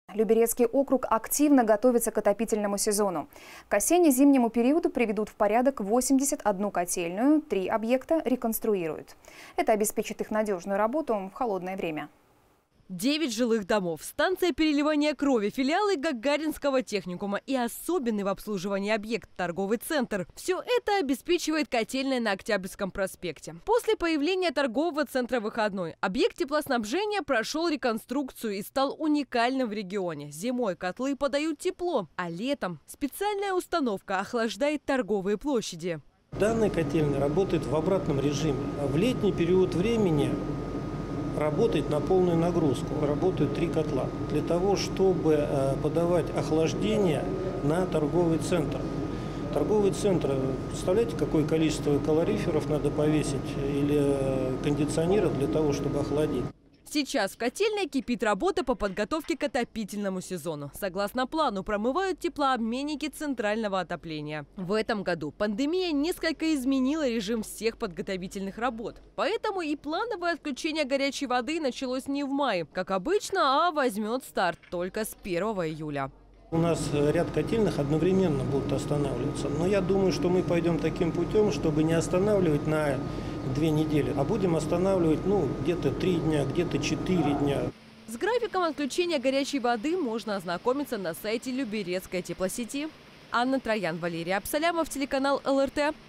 Люберецкий округ активно готовится к отопительному сезону. К осенне-зимнему периоду приведут в порядок 81 котельную, 3 объекта реконструируют. Это обеспечит их надежную работу в холодное время. 9 жилых домов, станция переливания крови, филиалы Гагаринского техникума и особенный в обслуживании объект – торговый центр. Все это обеспечивает котельная на Октябрьском проспекте. После появления торгового центра «Выходной» объект теплоснабжения прошел реконструкцию и стал уникальным в регионе. Зимой котлы подают тепло, а летом специальная установка охлаждает торговые площади. Данная котельная работает в обратном режиме. В летний период времени работает на полную нагрузку. Работают 3 котла для того, чтобы подавать охлаждение на торговый центр. Торговый центр, представляете, какое количество калориферов надо повесить или кондиционеров для того, чтобы охладить? Сейчас в котельной кипит работа по подготовке к отопительному сезону. Согласно плану, промывают теплообменники центрального отопления. В этом году пандемия несколько изменила режим всех подготовительных работ. Поэтому и плановое отключение горячей воды началось не в мае, как обычно, а возьмет старт только с 1 июля. У нас ряд котельных одновременно будут останавливаться. Но я думаю, что мы пойдем таким путем, чтобы не останавливать на 2 недели, а будем останавливать где-то 3 дня, где-то 4 дня. С графиком отключения горячей воды можно ознакомиться на сайте Люберецкой теплосети. Анна Троян, Валерий Абсалямов, телеканал ЛРТ.